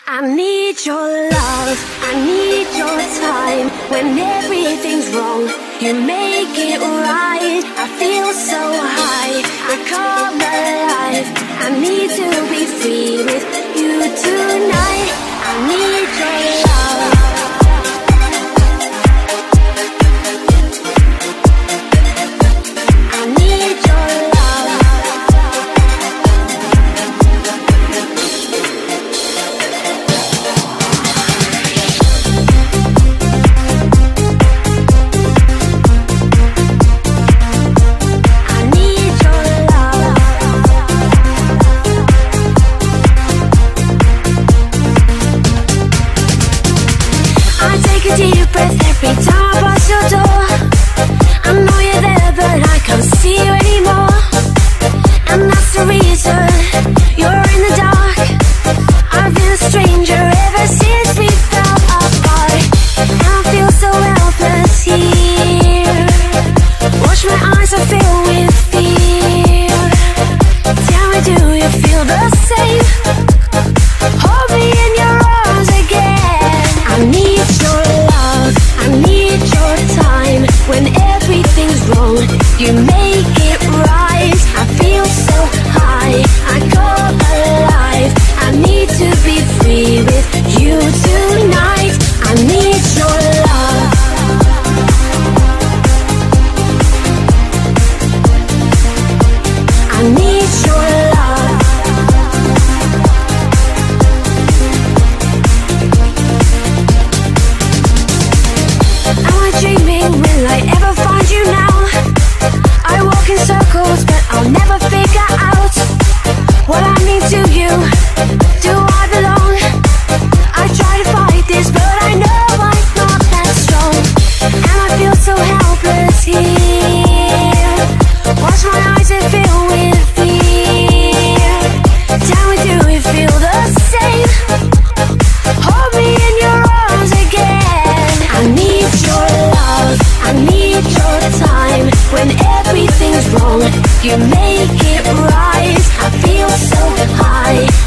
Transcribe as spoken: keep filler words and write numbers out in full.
I need your love, I need your time. When everything's wrong, you make it right. I feel so high, I come alive. I need to be free with you tonight. I need your love. Deep breath every time I pass your door. I know you're there, but I can't see you anymore. And that's the reason you're in the dark. I've been a stranger ever since we fell apart. And I feel so helpless here. Watch my eyes are filled with fear. Tell me, do you feel the same? Hold me in your arms again. I need your love, I need your time. When everything's wrong, you make it right. I feel so high, I go alive. I need to be free with you tonight. I need your love. I need your love. Am I dreaming? Will I ever find you now? I walk in circles, but I'll never figure out what I mean to you. Do I belong? I try to fight this, but I know I'm not that strong. And I feel so helpless here. Watch my eyes and fill with fear. Tell me, do you feel the same? Hold me in your arms again. I need your love, I need your time. When everything's wrong, you make it right. I feel so high,